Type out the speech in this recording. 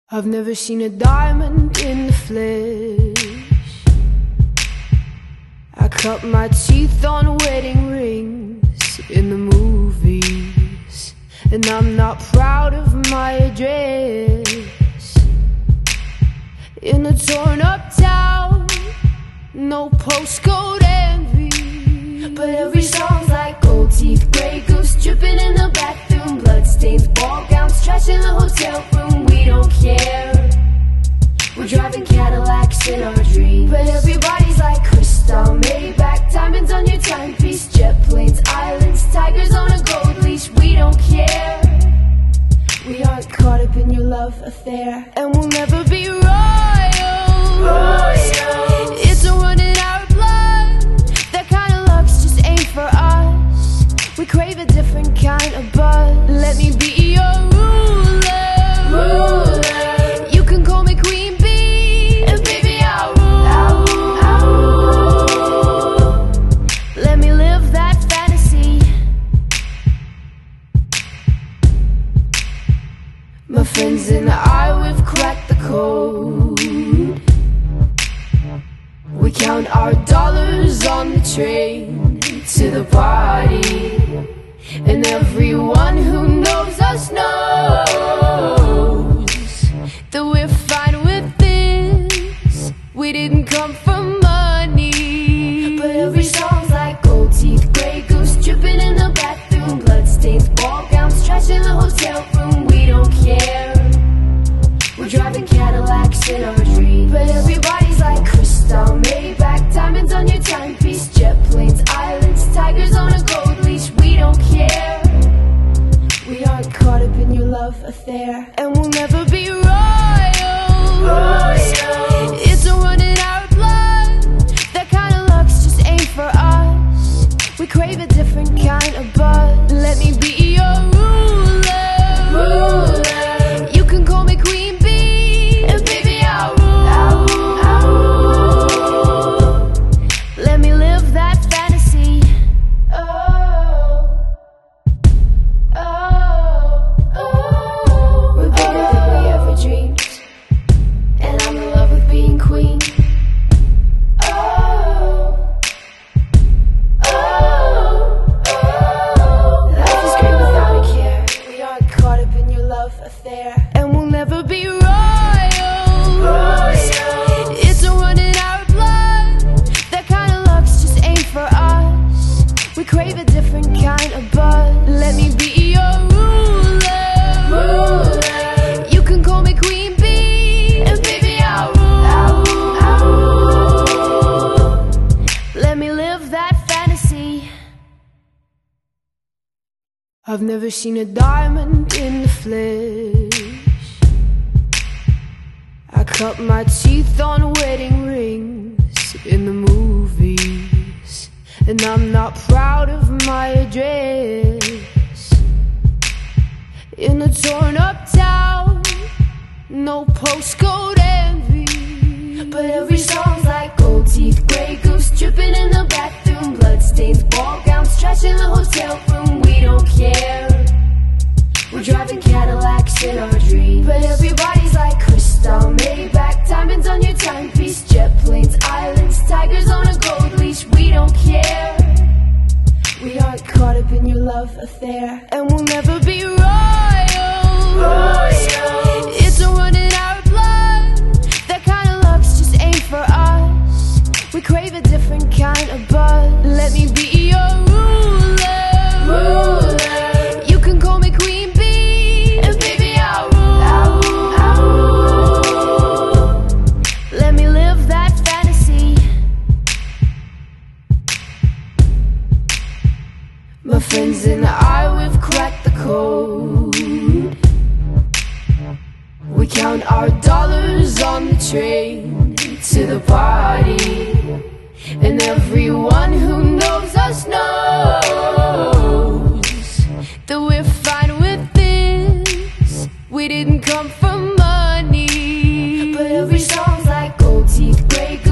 I've never seen a diamond in the flesh. I cut my teeth on wedding rings in the movies, and I'm not proud of my address. In a torn up town, no postcode envy, but every song's like gold teeth, grey goose dripping in the bathroom, bloodstains, ball gowns, trash in the hotel room. We don't care, we're driving Cadillacs in our dreams, but everybody's like crystal, Maybach, diamonds on your timepiece, jet planes, islands, tigers on a gold leash. We don't care, we aren't caught up in your love affair, and we'll never be royals. It's a run in our blood, that kind of luck's just ain't for us. We crave a different kind of buzz. Let me be your ruler. You can call me Queen Bee, and baby I'll rule. Let me live that fantasy. My friends and I, we've cracked the code. We count our dollars on the train to the party, and everyone who knows us knows that we're fine with this. We didn't come for money, but every song's like gold teeth, grey goose dripping in the bathroom, bloodstains, ball gowns, trash in the hotel room. We don't care, we're driving Cadillacs in our dreams, but everybody's like crystal, Maybach, diamonds on your timepiece, jet planes, islands, tigers on a gold leash. We don't care, we aren't caught up in your love affair, and we'll never be royals. It's a run in our blood, that kind of luck's just ain't for us. We crave a different kind of buzz. Let me be your ruler. You can call me Queen Bee, and baby I'll rule. Let me live that fantasy. We're bigger than we ever dreamed, and I'm in love with being queen. Life is great without a care. We aren't caught up in your love affair, and we'll never be royals. It's a run in our blood, that kind of luck's just ain't for us. We crave a different kind of buzz. Let me be your ruler. You can call me Queen Bee, and baby I'll rule. Let me live that fantasy. I've never seen a diamond in the flesh. I cut my teeth on wedding rings in the movies, and I'm not proud of my address. In a torn up town, no postcode envy, but every song's like gold teeth, grey goose dripping in the bathroom, bloodstains, ball gowns, trash in the hotel room. We don't care, we're driving Cadillacs in our dreams, but everybody's like crystal, Maybach, diamonds on your timepiece, jet planes, islands, tigers on a gold leash. We don't care, we aren't caught up in your love affair, and we'll never be royals. It's a run in our blood, that kind of luck's just ain't for us. We crave a different kind of buzz. Let me be your ruler. You can call me Queen Bee, and baby I'll rule. Let me live that fantasy. My friends and I, we've cracked the code. We count our dollars on the train to the party, and everyone